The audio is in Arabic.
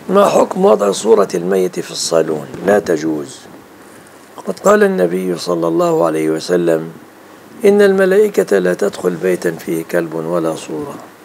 ما حكم وضع صورة الميت في الصالون؟ لا تجوز. وقد قال النبي صلى الله عليه وسلم: إن الملائكة لا تدخل بيتا فيه كلب ولا صورة.